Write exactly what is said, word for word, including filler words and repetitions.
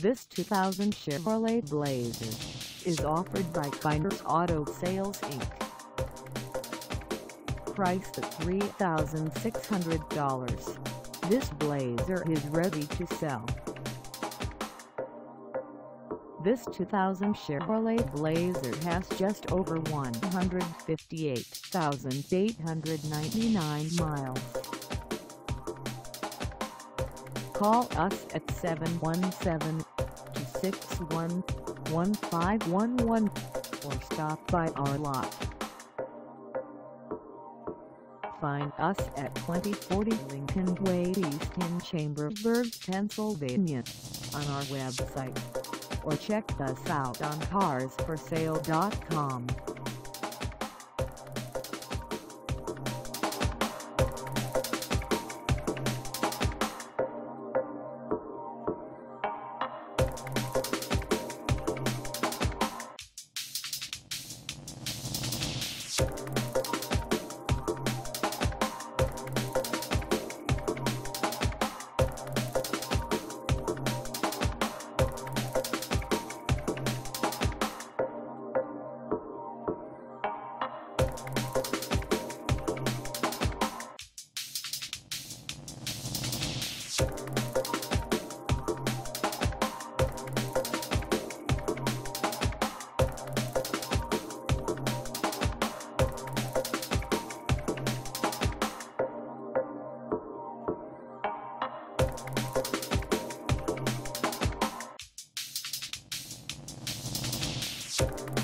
This two thousand Chevrolet Blazer is offered by Kyners Auto Sales Incorporated. Priced at three thousand six hundred dollars, this Blazer is ready to sell. This two thousand Chevrolet Blazer has just over one hundred fifty-eight thousand eight hundred ninety-nine miles. Call us at seven one seven, two six one, one five one one or stop by our lot. Find us at twenty forty Lincoln Way East in Chambersburg, Pennsylvania, on our website, or check us out on cars for sale dot com. You